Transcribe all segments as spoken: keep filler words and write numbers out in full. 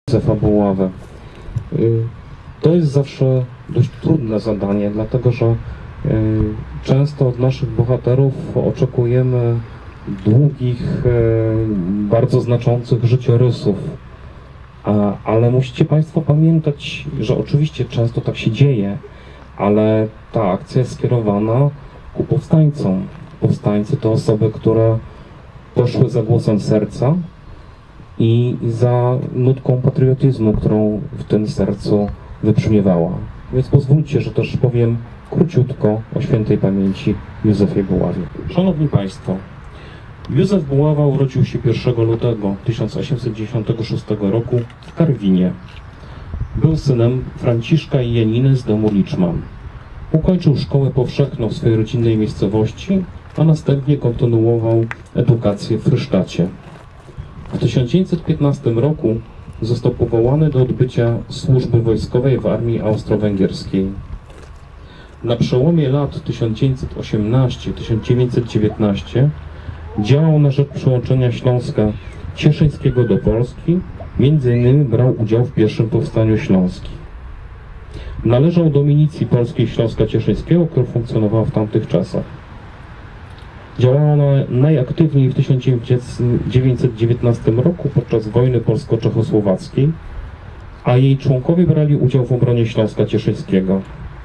Józefa Buławy. To jest zawsze dość trudne zadanie, dlatego że często od naszych bohaterów oczekujemy długich, bardzo znaczących życiorysów. Ale musicie Państwo pamiętać, że oczywiście często tak się dzieje, ale ta akcja jest skierowana ku powstańcom. Powstańcy to osoby, które poszły za głosem serca i za nutką patriotyzmu, którą w tym sercu wybrzmiewała. Więc pozwólcie, że też powiem króciutko o świętej pamięci Józefie Buławie. Szanowni Państwo, Józef Buława urodził się pierwszego lutego tysiąc osiemset dziewięćdziesiątego szóstego roku w Karwinie. Był synem Franciszka i Janiny z domu Liczman. Ukończył szkołę powszechną w swojej rodzinnej miejscowości, a następnie kontynuował edukację w Frysztacie. W tysiąc dziewięćset piętnastym roku został powołany do odbycia służby wojskowej w armii austro-węgierskiej. Na przełomie lat tysiąc dziewięćset osiemnastego do tysiąc dziewięćset dziewiętnastego działał na rzecz przyłączenia Śląska Cieszyńskiego do Polski, między innymi brał udział w pierwszym powstaniu śląskim. Należał do milicji polskiej Śląska Cieszyńskiego, która funkcjonowała w tamtych czasach. Działała ona najaktywniej w tysiąc dziewięćset dziewiętnastym roku podczas wojny polsko-czechosłowackiej, a jej członkowie brali udział w obronie Śląska Cieszyńskiego.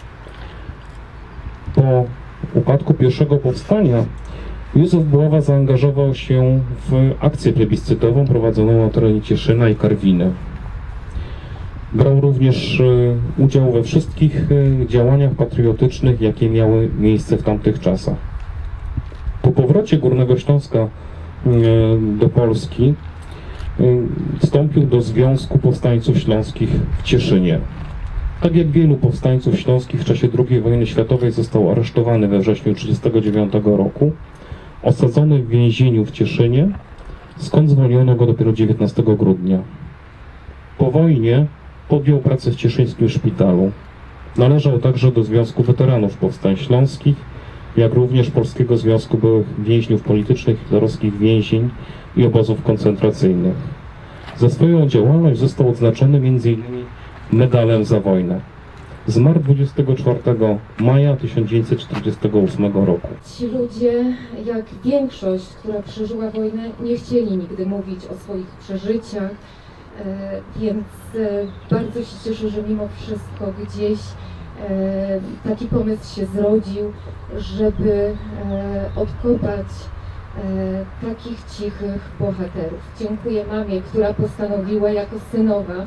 Po upadku pierwszego powstania Józef Buława zaangażował się w akcję plebiscytową prowadzoną na terenie Cieszyna i Karwiny. Brał również udział we wszystkich działaniach patriotycznych, jakie miały miejsce w tamtych czasach. Po powrocie Górnego Śląska do Polski wstąpił do Związku Powstańców Śląskich w Cieszynie. Tak jak wielu powstańców śląskich w czasie drugiej wojny światowej został aresztowany we wrześniu tysiąc dziewięćset trzydziestego dziewiątego roku, osadzony w więzieniu w Cieszynie, skąd zwolniono go dopiero dziewiętnastego grudnia. Po wojnie podjął pracę w cieszyńskim szpitalu. Należał także do Związku Weteranów Powstań Śląskich, jak również Polskiego Związku Byłych Więźniów Politycznych, hitlerowskich więzień i obozów koncentracyjnych. Za swoją działalność został odznaczony między innymi medalem za wojnę. Zmarł dwudziestego czwartego maja tysiąc dziewięćset czterdziestego ósmego roku. Ci ludzie, jak większość, która przeżyła wojnę, nie chcieli nigdy mówić o swoich przeżyciach, więc bardzo się cieszę, że mimo wszystko gdzieś taki pomysł się zrodził, żeby odkopać takich cichych bohaterów. Dziękuję mamie, która postanowiła jako synowa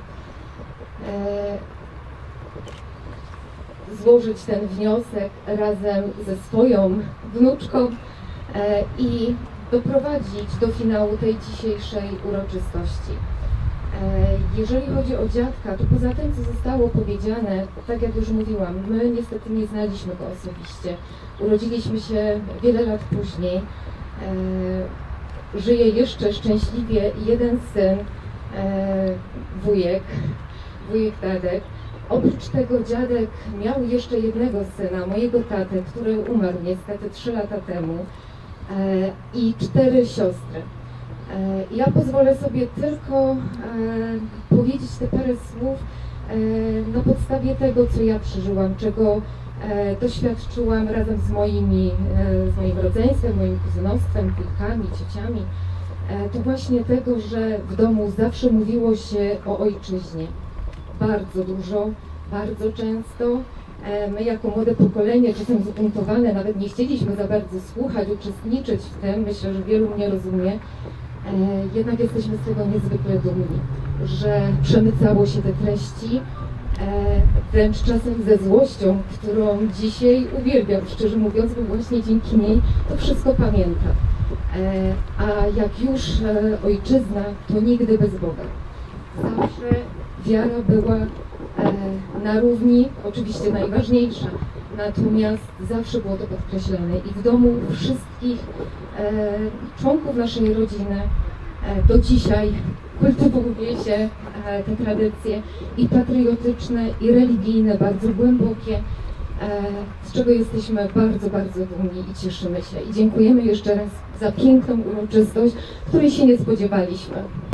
złożyć ten wniosek razem ze swoją wnuczką i doprowadzić do finału tej dzisiejszej uroczystości. Jeżeli chodzi o dziadka, to poza tym, co zostało powiedziane, tak jak już mówiłam, my niestety nie znaliśmy go osobiście. Urodziliśmy się wiele lat później. Żyje jeszcze szczęśliwie jeden syn, wujek, wujek Tadek. Oprócz tego dziadek miał jeszcze jednego syna, mojego tatę, który umarł niestety trzy lata temu, i cztery siostry. Ja pozwolę sobie tylko powiedzieć te parę słów na podstawie tego, co ja przeżyłam, czego doświadczyłam razem z moimi, z moim rodzeństwem, moim kuzynostwem, wujkami, ciociami. To właśnie tego, że w domu zawsze mówiło się o ojczyźnie. Bardzo dużo, bardzo często. My jako młode pokolenie, czasem zbuntowane, nawet nie chcieliśmy za bardzo słuchać, uczestniczyć w tym. Myślę, że wielu mnie rozumie. Jednak jesteśmy z tego niezwykle dumni, że przemycało się te treści, wręcz czasem ze złością, którą dzisiaj uwielbiam, szczerze mówiąc, bo właśnie dzięki niej to wszystko pamiętam. A jak już ojczyzna, to nigdy bez Boga. Zawsze wiara była na równi, oczywiście najważniejsza, natomiast zawsze było to podkreślane i w domu wszystkich członków naszej rodziny do dzisiaj kultywuje się te tradycje i patriotyczne, i religijne, bardzo głębokie, z czego jesteśmy bardzo, bardzo dumni i cieszymy się. I dziękujemy jeszcze raz za piękną uroczystość, której się nie spodziewaliśmy.